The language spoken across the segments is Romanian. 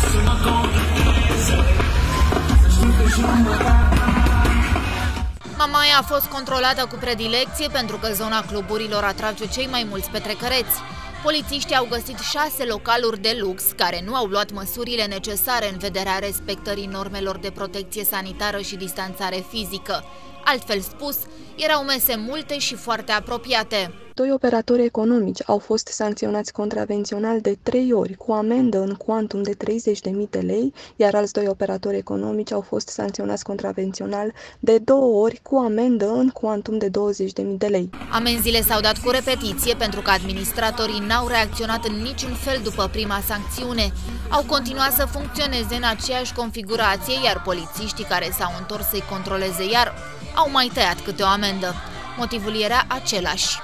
Mamaia a fost controlată cu predilecție pentru că zona cluburilor atrage cei mai mulți petrecăreți. Polițiștii au găsit 6 localuri de lux care nu au luat măsurile necesare în vederea respectării normelor de protecție sanitară și distanțare fizică. Altfel spus, erau mese multe și foarte apropiate. 2 operatori economici au fost sancționați contravențional de 3 ori cu amendă în cuantum de 30.000 de lei, iar alți 2 operatori economici au fost sancționați contravențional de 2 ori cu amendă în cuantum de 20.000 de lei. Amenziile s-au dat cu repetiție pentru că administratorii n-au reacționat în niciun fel după prima sancțiune. Au continuat să funcționeze în aceeași configurație, iar polițiștii care s-au întors să-i controleze iar au mai tăiat câte o amendă. Motivul era același.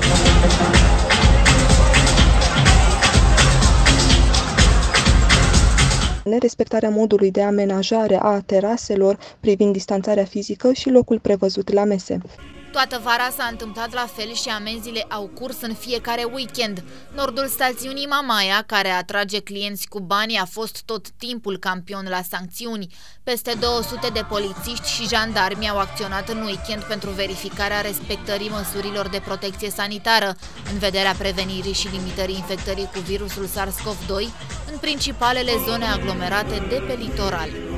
Nerespectarea modului de amenajare a teraselor privind distanțarea fizică și locul prevăzut la mese. Toată vara s-a întâmplat la fel și amenziile au curs în fiecare weekend. Nordul stațiunii Mamaia, care atrage clienți cu bani, a fost tot timpul campion la sancțiuni. Peste 200 de polițiști și jandarmi au acționat în weekend pentru verificarea respectării măsurilor de protecție sanitară, în vederea prevenirii și limitării infectării cu virusul SARS-CoV-2 în principalele zone aglomerate de pe litoral.